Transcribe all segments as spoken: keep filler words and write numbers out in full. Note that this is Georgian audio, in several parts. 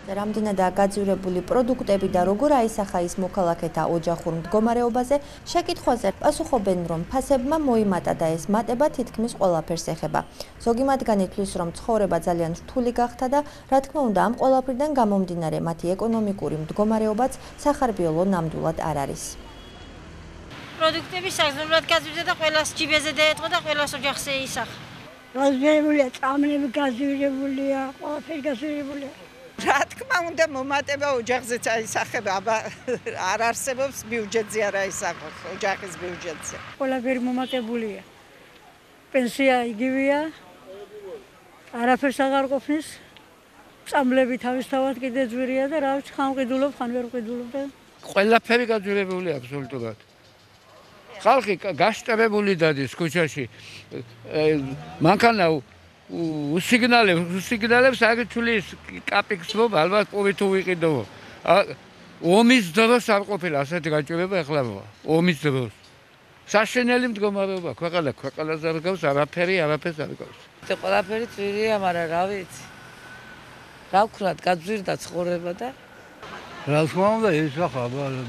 რამდენადაა გაძვირებული პროდუქტები და როგორ აისახა ის მოქალაქეთა ოჯახურ მდგომარეობაზე, შეკითხვაზე პასუხობენ, რომ ფასებმა მოიმატა და ეს მატება თითქმის ყველაფერს ეხება. ზოგი მათგანი თვლის, რომ ცხოვრება ძალიან რთული გახდა და, რა თქმა უნდა, ამ ყველაფრიდან გამომდინარე, მათი ეკონომიკური მდგომარეობაც სახარბიელო ნამდვილად არ არის. პროდუქტები საგზავნად გაძვირდა და ყველას ჯიბეზე დაეწყო და ყველას ოჯახზე ისახა. გაძვირებულია, წამლები გაძვირებულია, ყველაფერი გაძვირებულია. რა თქმა უნდა, მომატება ოჯახზეც აისახება, აბა არ არსებობს ბიუჯეტზე არ აისახოს, ოჯახის ბიუჯეტზე. ყველაფერი მომატებულია. პენსია იგივეა. არაფერს აღარ ყოფნის. წამლები თავისთავად კიდე ძვირია და რა ვიცი, ხან ვყიდულობ, ხან ვერ ვყიდულობ და ყველაფერი გაძვირებული აბსოლუტურად. ხალხი გაშტებებული დადის ქუჩაში. მანქანა უსიგნალებს, უსიგნალებს აგეჩulis კაპიქს მომ ალბათ პოვით უიყიდო. ომის დროს არ ყოფილა ასეთი გაჭირება ახლა მოა. ომის დროს. საშენელი მდგომარეობა, ქვეყანა ქვეყანას არ გავს, არაფერი, არაფერს არ გავს. ყველაფერი ძვირია, მაგრამ რა ვიცი. რა ვქნათ, გაძვირდა ცხოვრება და რა თქმა უნდა, ისახა,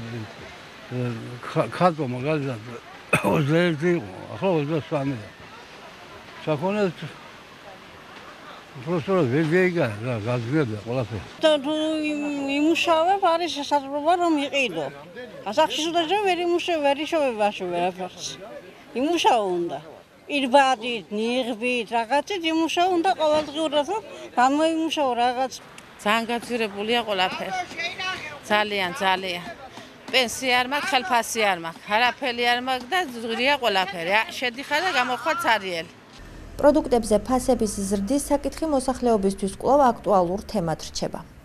ხალხო მაგალითად ოცდაერთი იყო, ახლა ოცდასამია. საქონელს просто ვეგეგა რა გაძვირდა ყველაფერი. თუ იმუშავებ, არის შესაძლებლობა რომ იყიდო. ასახში სულაჯა ვერ იმუშავ, ვერ იშოვებაში ვერაფერს. იმუშავ უნდა. პირბადით, ნიღბით, რაღაცით იმუშავ უნდა ყოველდღიურად, რომ გამოიმუშავო რაღაც. ძალიან გაძვირებულია ყველაფერი. ძალიან, ძალიან. პენსია არ მაქვს, ხელფასი არ მაქვს, არაფერი არ მაქვს და ძვირია ყველაფერი. შედიხარ და გამოხვა ცარიელი. პროდუქტებზე ფასების ზრდის საკითხი მოსახლეობისთვის კვლავ აქტუალურ თემად რჩება.